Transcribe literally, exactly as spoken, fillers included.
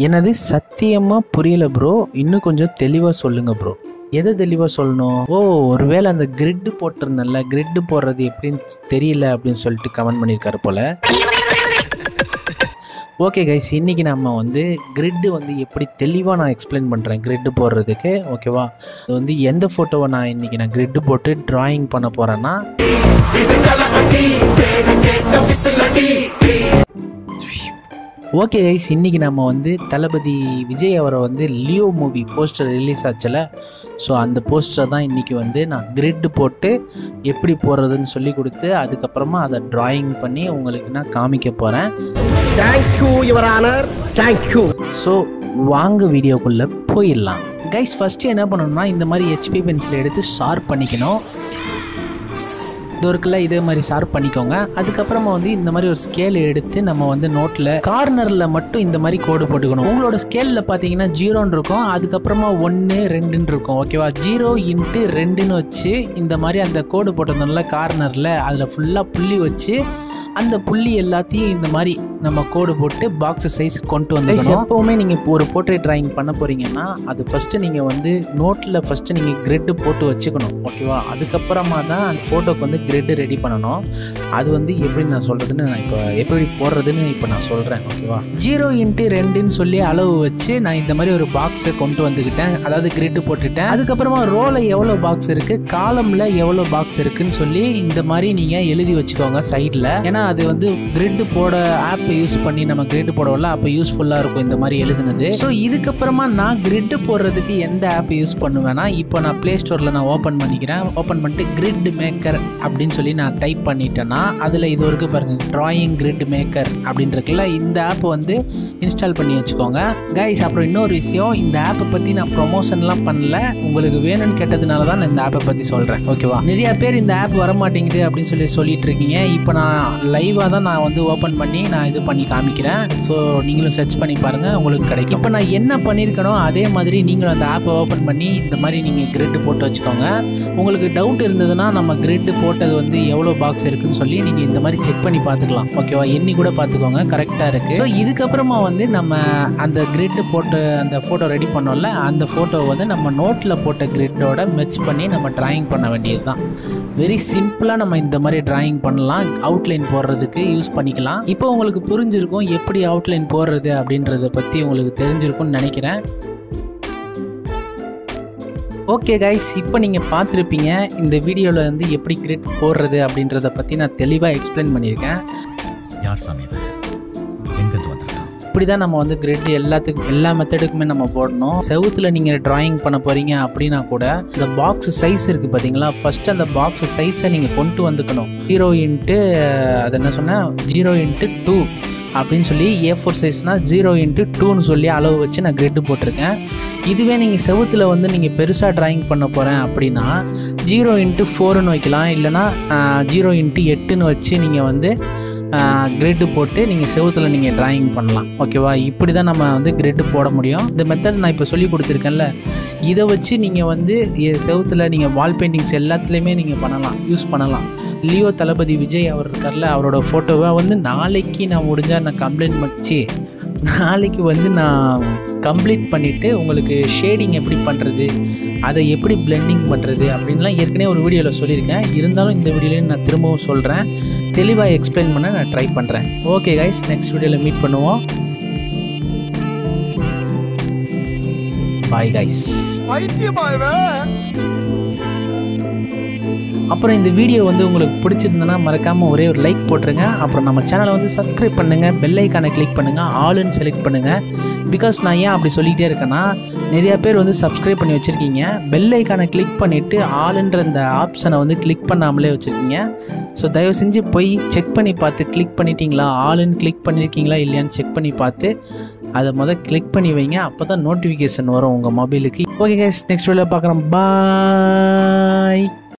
என்னது சத்தியமாக புரியல ப்ரோ, இன்னும் கொஞ்சம் தெளிவாக சொல்லுங்கள் ப்ரோ. எதை தெளிவாக சொல்லணும்? ஓ, ஒருவேளை அந்த கிரிட்டு போட்டிருந்தேன்ல, கிரிட்டு போடுறது எப்படின்னு தெரியல அப்படின்னு சொல்லிட்டு கமெண்ட் பண்ணியிருக்காரு போல். ஓகே கைஸ், இன்றைக்கி நம்ம வந்து கிரிட்டு வந்து எப்படி தெளிவாக நான் எக்ஸ்பிளைன் பண்ணுறேன் கிரிட்டு போடுறதுக்கு. ஓகேவா? அது வந்து எந்த ஃபோட்டோவை நான் இன்றைக்கி நான் கிரிட்டு போட்டு ட்ராயிங் பண்ண போகிறேன்னா, ஓகே கைஸ், இன்றைக்கி நம்ம வந்து தளபதி விஜய் அவரை வந்து லியோ மூவி போஸ்டர் ரிலீஸ் ஆச்சுல, ஸோ அந்த போஸ்டரை தான் இன்றைக்கி வந்து நான் கிரிட்டு போட்டு எப்படி போடுறதுன்னு சொல்லி கொடுத்து அதுக்கப்புறமா அதை ட்ராயிங் பண்ணி உங்களுக்கு நான் காமிக்க போகிறேன். Thank you your honour, thank you. So வாங்க வீடியோக்குள்ளே போயிடலாம். கைஸ், ஃபஸ்ட்டு என்ன பண்ணணும்னா இந்த மாதிரி ஹெச்பி பென்சில் எடுத்து ஷார்ப் பண்ணிக்கணும். இது இருக்குல்ல, இதே மாதிரி ஷார்ப் பண்ணிக்கோங்க. அதுக்கப்புறமா வந்து இந்த மாதிரி ஒரு ஸ்கேல் எடுத்து நம்ம வந்து நோட்டில் கார்னரில் மட்டும் இந்த மாதிரி கோடு போட்டுக்கணும். உங்களோட ஸ்கேலில் பார்த்தீங்கன்னா ஜீரோன்னு இருக்கும், அதுக்கப்புறமா ஒன்று ரெண்டுன்னு இருக்கும். ஓகேவா? ஜீரோ இன்ட்டு ரெண்டுன்னு வச்சு இந்த மாதிரி அந்த கோடு போட்டதுனால கார்னரில் அதில் ஃபுல்லாக புள்ளி வச்சு அந்த புள்ளி எல்லாத்தையும் இந்த மாதிரி நம்ம கோடு போட்டு பாக்ஸ் சைஸ் கொண்டு வந்து எப்போவுமே நீங்கள் இப்போ ஒரு போர்ட்ரேட் ட்ராயிங் பண்ண போகிறீங்கன்னா அது ஃபஸ்ட்டு நீங்கள் வந்து நோட்டில் ஃபஸ்ட்டு நீங்கள் கிரிட்டு போட்டு வச்சுக்கணும். ஓகேவா? அதுக்கப்புறமா தான் அந்த ஃபோட்டோக்கு வந்து கிரிட்டு ரெடி பண்ணணும். அது வந்து எப்படி நான் சொல்கிறதுன்னு நான் இப்போ எப்படி போடுறதுன்னு இப்போ நான் சொல்கிறேன். ஓகேவா? ஜீரோ இன்ட்டு ரெண்டுன்னு சொல்லி அளவு வச்சு நான் இந்த மாதிரி ஒரு பாக்ஸை கொண்டு வந்துக்கிட்டேன், அதாவது கிரிட்டு போட்டுட்டேன். அதுக்கப்புறமா ரோவில் எவ்வளோ பாக்ஸ் இருக்குது, காலமில் எவ்வளோ பாக்ஸ் இருக்குதுன்னு சொல்லி இந்த மாதிரி நீங்கள் எழுதி வச்சுக்கோங்க சைடில். ஏன்னா அது வந்து கிரிட் போட ஆப் யூஸ் பண்ணி நம்ம கிரிட் போடல, அப்போ யூஸ்ஃபுல்லாக இருக்கும் இந்த மாதிரி எழுதுனது. ஸோ இதுக்கப்புறமா நான் கிரிட் போடுறதுக்கு எந்த ஆப் யூஸ் பண்ணுவேன்னா, இப்போ நான் ப்ளே ஸ்டோரில் நான் ஓப்பன் பண்ணிக்கிறேன். ஓப்பன் பண்ணிட்டு கிரிட் மேக்கர் அப்படின்னு சொல்லி நான் டைப் பண்ணிட்டேன்னா அதில் இது வரைக்கும் பாருங்கள், ட்ராயிங் கிரிட் மேக்கர் அப்படின்னு இருக்குல்ல, இந்த ஆப் வந்து இன்ஸ்டால் பண்ணி வச்சுக்கோங்க கைஸ். அப்புறம் இன்னொரு விஷயம், இந்த ஆப்பை பற்றி நான் ப்ரொமோஷன்லாம் பண்ணல, உங்களுக்கு வேணும்னு கேட்டதுனால தான் நான் இந்த ஆப்பை பற்றி சொல்கிறேன். ஓகேவா? நிறைய பேர் இந்த ஆப் வர மாட்டேங்குது அப்படின்னு சொல்லி சொல்லிட்டு இருக்கீங்க. இப்போ நான் லைவாக தான் நான் வந்து ஓப்பன் பண்ணி நான் இது பண்ணி காமிக்கிறேன். ஸோ நீங்களும் சர்ச் பண்ணி பாருங்கள், உங்களுக்கு கிடைக்கும். இப்போ நான் என்ன பண்ணியிருக்கனோ அதே மாதிரி நீங்களும் அந்த ஆப்பை ஓப்பன் பண்ணி இந்த மாதிரி நீங்கள் கிரிட்டு போட்டு வச்சுக்கோங்க. உங்களுக்கு டவுட் இருந்ததுன்னா நம்ம கிரிட்டு போட்டது வந்து எவ்வளோ பாக்ஸ் இருக்குன்னு சொல்லி நீங்கள் இந்த மாதிரி செக் பண்ணி பார்த்துக்கலாம். ஓகேவா? எண்ணி கூட பார்த்துக்கோங்க, கரெக்டாக இருக்குது. ஸோ இதுக்கப்புறமா வந்து நம்ம அந்த கிரிட்டு போட்டு அந்த ஃபோட்டோ ரெடி பண்ணோம்ல, அந்த ஃபோட்டோ வந்து நம்ம நோட்டில் போட்ட கிரிட்டோட மெச் பண்ணி நம்ம ட்ராயிங் பண்ண வேண்டியது தான். வெரி சிம்பிளாக நம்ம இந்த மாதிரி ட்ராயிங் பண்ணலாம், அவுட்லைன் போடுறதுக்கு யூஸ் பண்ணிக்கலாம். இப்போ உங்களுக்கு புரிஞ்சிருக்கும் எப்படி அவுட்லைன் போடுறது அப்படின்றத பற்றி உங்களுக்கு தெரிஞ்சிருக்கும்னு நினைக்கிறேன். ஓகே கைஸ், இப்போ நீங்கள் பார்த்துருப்பீங்க இந்த வீடியோவில் வந்து எப்படி கிரிட் போடுறது அப்படின்றத பற்றி நான் தெளிவாக எக்ஸ்பிளைன் பண்ணியிருக்கேன். யார் சாமி எங்கே வந்திருக்கா? இப்படி தான் நம்ம வந்து கிரிட் எல்லாத்துக்கும் எல்லா மெத்தடுக்குமே நம்ம போடணும். செவுத்தில் நீங்கள் ட்ராயிங் பண்ண போகிறீங்க அப்படின்னா கூட இந்த பாக்ஸ் சைஸ் இருக்குது பார்த்தீங்களா, ஃபஸ்ட்டு அந்த பாக்ஸ் சைஸை நீங்கள் கொண்டு வந்துக்கணும். ஜீரோ இன்ட்டு அது என்ன சொன்னால் ஜீரோ இன்ட்டு டூ அப்படின்னு சொல்லி ஏ ஃபோர் சைஸ்னால் ஜீரோ இன்ட்டு டூன்னு சொல்லி அளவு வச்சு நான் கிரிட்டு போட்டிருக்கேன். இதுவே நீங்கள் செவுத்தில் வந்து நீங்கள் பெருசாக ட்ராயிங் பண்ண போகிறேன் அப்படின்னா ஜீரோ இன்ட்டு ஃபோருன்னு வைக்கலாம், இல்லைனா ஜீரோ இன்ட்டு எட்டுன்னு வச்சு நீங்கள் வந்து கிரிட்டு போட்டு நீங்கள் செவுத்தில் நீங்கள் ட்ராயிங் பண்ணலாம். ஓகேவா? இப்படி தான் நம்ம வந்து கிரிட்டு போட முடியும். இந்த மெத்தட் நான் இப்போ சொல்லி கொடுத்துருக்கேன்ல, இதை வச்சு நீங்கள் வந்து செவுத்தில் நீங்கள் வால் பெயிண்டிங்ஸ் எல்லாத்துலேயுமே நீங்கள் பண்ணலாம், யூஸ் பண்ணலாம். லியோ தளபதி விஜய் அவர் இருக்கார்ல, அவரோட ஃபோட்டோவை வந்து நாளைக்கு நான் முடிஞ்சால் நான் கம்ப்ளைண்ட் பண்ணிச்சு நாளைக்கு வந்து நான் கம்ப்ளீட் பண்ணிவிட்டு உங்களுக்கு ஷேடிங் எப்படி பண்ணுறது, அதை எப்படி பிளெண்டிங் பண்ணுறது அப்படின்லாம் ஏற்கனவே ஒரு வீடியோவில் சொல்லியிருக்கேன். இருந்தாலும் இந்த வீடியோலையும் நான் திரும்பவும் சொல்கிறேன், தெளிவாக எக்ஸ்பிளைன் பண்ண நான் ட்ரை பண்ணுறேன். ஓகே கைஸ், நெக்ஸ்ட் வீடியோவில் மீட் பண்ணுவோம். Bye guys. அப்புறம் இந்த வீடியோ வந்து உங்களுக்கு பிடிச்சிருந்தனா மறக்காமல் ஒரே ஒரு லைக் போட்டுருங்க. அப்புறம் நம்ம சேனலை வந்து சப்ஸ்கிரைப் பண்ணுங்கள், பெல் ஐக்கானை கிளிக் பண்ணுங்கள், ஆல்னு செலக்ட் பண்ணுங்கள். பிகாஸ் நான் ஏன் அப்படி சொல்லிகிட்டே இருக்கேன்னா, நிறையா பேர் வந்து சப்ஸ்கிரைப் பண்ணி வச்சுருக்கீங்க, பெல் ஐக்கானை கிளிக் பண்ணிவிட்டு ஆளுன்ற இந்த ஆப்ஷனை வந்து கிளிக் பண்ணாமலே வச்சுருக்கீங்க. ஸோ தயவு செஞ்சு போய் செக் பண்ணி பார்த்து கிளிக் பண்ணிட்டீங்களா, ஆளுன்னு கிளிக் பண்ணியிருக்கீங்களா இல்லையான்னு செக் பண்ணி பார்த்து அதை முதல் கிளிக் பண்ணி வைங்க, அப்போ தான் நோட்டிஃபிகேஷன் வரும் உங்கள் மொபைலுக்கு. ஓகே கைஸ், நெக்ஸ்ட் வீடியோவில் பார்க்குறோம். பாய்.